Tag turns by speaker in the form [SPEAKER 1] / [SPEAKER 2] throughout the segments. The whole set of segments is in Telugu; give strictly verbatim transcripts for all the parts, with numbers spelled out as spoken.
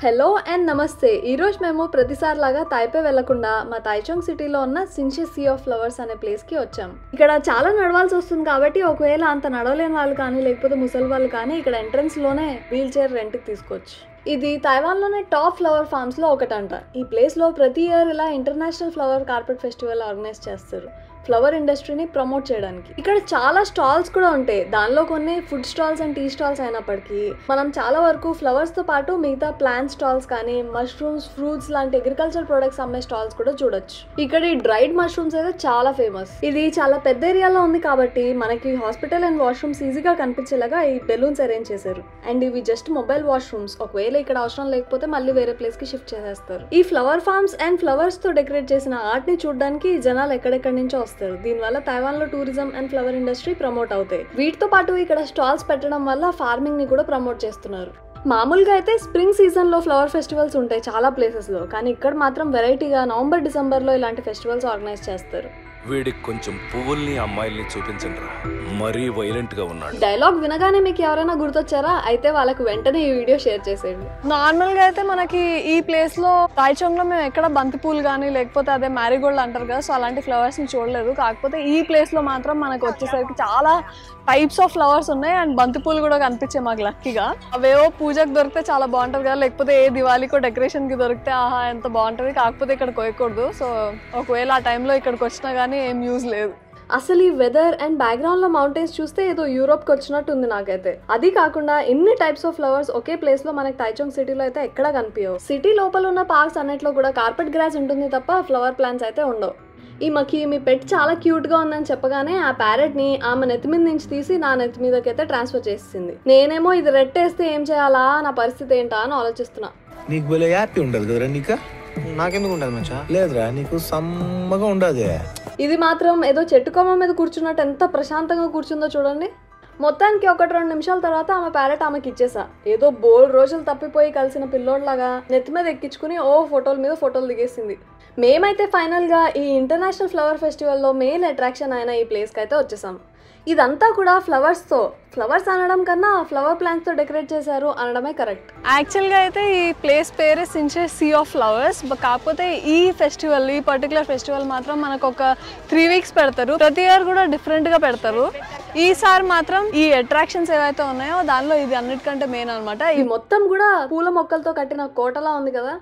[SPEAKER 1] హలో అండ్ నమస్తే. ఈరోజు మేము ప్రతిసారి లాగా తాయిపే వెళ్లకుండా మా తాయిచోంగ్ సిటీలో ఉన్న సింషే సీ ఆఫ్ ఫ్లవర్స్ అనే ప్లేస్కి వచ్చాం. ఇక్కడ చాలా నడవాల్సి వస్తుంది కాబట్టి ఒకవేళ అంత నడవలేని వాళ్ళు కానీ లేకపోతే ముసలి వాళ్ళు కానీ ఇక్కడ ఎంట్రన్స్లోనే వీల్ చైర్ రెంట్కి తీసుకోవచ్చు. ఇది తైవాన్లోనే టాప్ ఫ్లవర్ ఫార్మ్స్లో ఒకటంట. ఈ ప్లేస్లో ప్రతి ఇయర్ ఇలా international flower carpet festival organise చేస్తారు ఫ్లవర్ ఇండస్ట్రీని ప్రమోట్ చేయడానికి. ఇక్కడ చాలా స్టాల్స్ కూడా ఉంటాయి. దానిలో కొన్ని food stalls and tea stalls అయినప్పటికీ మనం చాలా వరకు ఫ్లవర్స్ తో పాటు మిగతా ప్లాంట్ స్టాల్స్ కానీ మష్రూమ్స్, ఫ్రూట్స్ లాంటి అగ్రికల్చర్ ప్రొడక్ట్స్ అమ్మే స్టాల్స్ కూడా చూడొచ్చు. ఇక్కడ ఈ డ్రైడ్ మష్రూమ్స్ అయితే చాలా ఫేమస్. ఇది చాలా పెద్ద ఏరియాలో ఉంది కాబట్టి మనకి హాస్పిటల్ అండ్ వాష్రూమ్స్ ఈజీగా కనిపించేలాగా ఈ బెలూన్స్ అరేంజ్ చేశారు. అండ్ ఇవి జస్ట్ మొబైల్ వాష్రూమ్స్. ఒకవేళ ఇక్కడ అవసరం లేకపోతే మళ్ళీ వేరే ప్లేస్ కి షిఫ్ట్ చేసేస్తారు. ఈ ఫ్లవర్ ఫార్మ్స్ అండ్ ఫ్లవర్స్ తో డెకరేట్ చేసిన ఆర్ట్ ని చూడడానికి జనాలు ఎక్కడెక్కడి నుంచో వస్తారు. దీనివల్ల తైవాన్ లో tourism and flower industry promote అవుతాయి. వీటితో పాటు ఇక్కడ స్టాల్స్ పెట్టడం వల్ల ఫార్మింగ్ ని కూడా ప్రమోట్ చేస్తున్నారు. మామూలుగా అయితే స్ప్రింగ్ సీజన్ లో ఫ్లవర్ ఫెస్టివల్స్ ఉంటాయి చాలా ప్లేసెస్ లో, కానీ ఇక్కడ మాత్రం వెరైటీగా నవంబర్ డిసెంబర్ లో ఇలాంటి ఫెస్టివల్స్ ఆర్గనైజ్ చేస్తారు.
[SPEAKER 2] వీడికి కొంచెం పువ్వుల్ని అమ్మాయిల్ని చూపించండి రా, మరీ వైలెంట్ గా ఉన్నాడు.
[SPEAKER 1] డైలాగ్ వినగానే మీకు ఎవరైనా గుర్తొచ్చారా? అయితే వాళ్ళకి వెంటనే ఈ వీడియో షేర్ చేసేయండి. నార్మల్ గా అయితే మనకి ఈ ప్లేస్ లో తాయిచోంగ్ లో మేము ఎక్కడ బంతి పూలు కానీ లేకపోతే అదే మ్యారీగోల్డ్ అంటారు కదా, సో అలాంటి ఫ్లవర్స్ ని చూడలేదు. కాకపోతే ఈ ప్లేస్ లో మాత్రం మనకు వచ్చేసరికి చాలా టైప్స్ ఆఫ్ ఫ్లవర్స్ ఉన్నాయి అండ్ బంతి పూలు కూడా కనిపించాయి మాకు లక్కీగా. అవేవో పూజకు దొరికితే చాలా బాగుంటది కదా, లేకపోతే ఏ దివాళీకో డెకరేషన్ కి దొరికితే ఆహా ఎంత బాగుంటది. కాకపోతే ఇక్కడ కోయకూడదు. సో ఒకవేళ ఆ టైంలో ఇక్కడికి వచ్చినా కానీ ఏం యూజ్ లేదు. అసలు ఈ వెదర్ అండ్ బ్యాక్గ్రౌండ్ లో మౌంటైన్స్ చూస్తే ఏదో యూరోప్ కి వచ్చినట్టు ఉంది నాకైతే. అది కాకుండా ఇన్ని టైప్స్ ఆఫ్ ఫ్లవర్స్ ఒకే ప్లేస్ లో మనకి తాయిచోంగ్ సిటీలో అయితే ఎక్కడా కనిపించవు. సిటీ లోపల ఉన్న పార్క్స్ అన్నిట్లో కూడా కార్పెట్ గ్రాస్ ఉంటుంది తప్ప ఫ్లవర్ ప్లాంట్స్ అయితే ఉండవు. ఈమెకి మీ పెట్ చాలా క్యూట్ గా ఉందని చెప్పగానే ఆ ప్యారెట్ ని ఆమె నెత్తి మీద నుంచి తీసి నా నెత్తి మీదకి అయితే ట్రాన్స్ఫర్ చేసింది. నేనేమో ఇది రెట్టేస్తే ఏం చేయాలా, నా పరిస్థితి ఏంటా అని ఆలోచిస్తున్నా.
[SPEAKER 3] నీకు భలే హ్యాపీ ఉండదు కదరా? నీకు
[SPEAKER 4] నాకెందుకు ఉండదు మంచా?
[SPEAKER 3] లేదురా, నీకు సమ్మగా ఉండదు.
[SPEAKER 1] ఇది మాత్రం ఏదో చెట్టు కొమ్మ మీద కూర్చున్నట్టు ఎంత ప్రశాంతంగా కూర్చుందో చూడండి. మొత్తానికి ఒకటి రెండు నిమిషాల తర్వాత ఆమె ప్యారెట్ ఆమెకి ఇచ్చేసా. ఏదో బోల్ రోజులు తప్పిపోయి కలిసిన పిల్లోడ్లాగా నెత్తి మీద ఎక్కించుకుని ఓ ఫోటోల మీద ఫోటోలు దిగేసింది. మేమైతే ఫైనల్గా ఈ ఇంటర్నేషనల్ ఫ్లవర్ ఫెస్టివల్లో మెయిన్ అట్రాక్షన్ అయిన ఈ ప్లేస్కి అయితే వచ్చేసాం. ఇదంతా కూడా ఫ్లవర్స్తో, ఫ్లవర్స్ అనడం కన్నా ఫ్లవర్ ప్లాంట్స్తో డెకరేట్ చేశారు అనడమే కరెక్ట్. యాక్చువల్గా అయితే ఈ ప్లేస్ పేరే సింషే సీ ఆఫ్ ఫ్లవర్స్. కాకపోతే ఈ ఫెస్టివల్, ఈ పర్టికులర్ ఫెస్టివల్ మాత్రం మనకు ఒక త్రీ వీక్స్ పెడతారు. ప్రతి ఇయర్ కూడా డిఫరెంట్గా పెడతారు. ఈసారి మాత్రం ఈ అట్రాక్షన్స్ ఏవైతే ఉన్నాయో దానిలో ఇది అన్నిటికంటే మెయిన్ అనమాట. ఈ మొత్తం కూడా పూల మొక్కలతో కట్టిన కోటలా ఉంది కదా.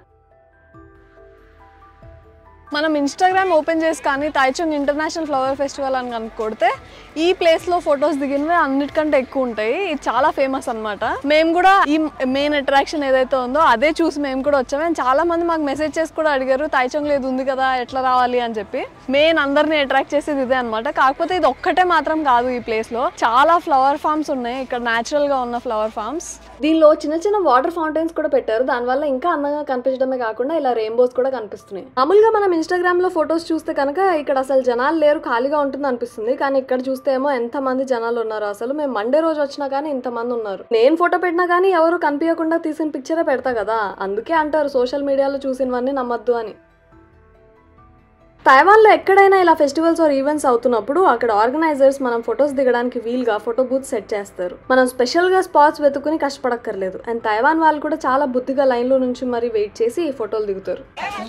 [SPEAKER 1] మనం ఇన్స్టాగ్రామ్ ఓపెన్ చేసి కానీ తాయిచోంగ్ ఇంటర్నేషనల్ ఫ్లవర్ ఫెస్టివల్ అని కనుక కొడితే ఈ ప్లేస్లో ఫొటోస్ దిగినవి అన్నిటికంటే ఎక్కువ ఉంటాయి. ఇది చాలా ఫేమస్ అనమాట. మేము కూడా ఈ మెయిన్ అట్రాక్షన్ ఏదైతే ఉందో అదే చూసి మేము కూడా వచ్చాము. అండ్ చాలా మంది మాకు మెసేజ్ చేసి కూడా అడిగారు తాయిచోంగ్లో ఇది ఉంది కదా ఎట్లా రావాలి అని చెప్పి. మెయిన్ అందరినీ అట్రాక్ట్ చేసేది ఇదే అనమాట. కాకపోతే ఇది ఒక్కటే మాత్రం కాదు. ఈ ప్లేస్లో చాలా ఫ్లవర్ ఫార్మ్స్ ఉన్నాయి. ఇక్కడ న్యాచురల్గా ఉన్న ఫ్లవర్ ఫార్మ్స్. దీనిలో చిన్న చిన్న వాటర్ ఫౌంటైన్స్ కూడా పెట్టారు. దానివల్ల ఇంకా అందంగా కనిపించడమే కాకుండా ఇలా రెయిన్బోస్ కూడా కనిపిస్తున్నాయి. మామూలుగా మనం ఇన్స్టాగ్రామ్ లో ఫొటోస్ చూస్తే కనుక ఇక్కడ అసలు జనాలు లేరు, ఖాళీగా ఉంటుంది అనిపిస్తుంది. కానీ ఇక్కడ చూస్తే ఏమో ఎంత మంది జనాలు ఉన్నారు. అసలు మేము మండే రోజు వచ్చినా కానీ ఇంత మంది ఉన్నారు. నేను ఫోటో పెట్టినా కానీ ఎవరు కనిపించకుండా తీసిన పిక్చరే పెడతా కదా. అందుకే అంటారు సోషల్ మీడియాలో చూసినవన్నీ నమ్మద్దు అని. తైవాన్లో ఎక్కడైనా ఇలా ఫెస్టివల్స్ ఆర్ ఈవెంట్స్ అవుతున్నప్పుడు అక్కడ ఆర్గనైజర్స్ మనం ఫొటోస్ దిగడానికి వీలుగా ఫోటో బూత్ సెట్ చేస్తారు. మనం స్పెషల్గా స్పాట్స్ వెతుకుని కష్టపడక్కర్లేదు. అండ్ తైవాన్ వాళ్ళు కూడా చాలా బుద్ధిగా లైన్లో నుంచి మరీ వెయిట్ చేసి ఫోటోలు దిగుతారు.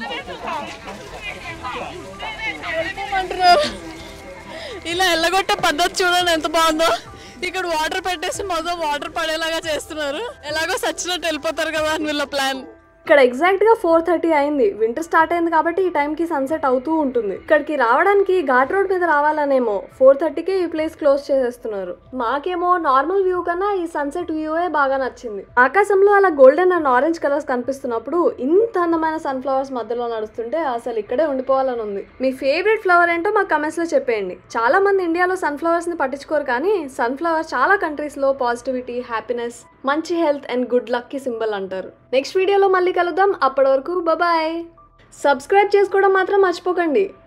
[SPEAKER 1] ఇలా ఎల్లగొట్టే పద్ధతి చూడండి ఎంత బాగుందో. ఇక్కడ వాటర్ పెట్టేసి మొత్తం వాటర్ పడేలాగా చేస్తున్నారు. ఎలాగో సచ్చినట్టు వెళ్ళిపోతారు కదా అని వీళ్ళ ప్లాన్. ఇక్కడ ఎగ్జాక్ట్ గా ఫోర్ థర్టీ అయింది. వింటర్ స్టార్ట్ అయింది కాబట్టి ఈ టైం కి సన్సెట్ అవుతూ ఉంటుంది. ఇక్కడికి రావడానికి ఘాట్ రోడ్ మీద రావాలనేమో ఫోర్ థర్టీకి ఈ ప్లేస్ క్లోజ్ చేసేస్తున్నారు. మాకేమో నార్మల్ వ్యూ కన్నా ఈ సన్సెట్ వ్యూయే బాగా నచ్చింది. ఆకాశంలో అలా గోల్డెన్ అండ్ ఆరెంజ్ కలర్స్ కనిపిస్తున్నప్పుడు ఇంత అందమైన సన్ ఫ్లవర్స్ మధ్యలో నడుస్తుంటే అసలు ఇక్కడే ఉండిపోవాలని ఉంది. మీ ఫేవరెట్ ఫ్లవర్ ఏంటో మాకు కమెంట్స్ లో చెప్పేయండి. చాలా మంది ఇండియాలో సన్ ఫ్లవర్స్ ని పట్టించుకోరు, కానీ సన్ ఫ్లవర్ చాలా కంట్రీస్ లో పాజిటివిటీ, హ్యాపీనెస్, మంచి హెల్త్ అండ్ గుడ్ లక్ కి సింబల్ అంటారు. నెక్స్ట్ వీడియోలో మళ్ళీ కలుద్దాం. అప్పటి వరకు బాయ్. సబ్స్క్రైబ్ చేసుకోవడం మాత్రం మర్చిపోకండి.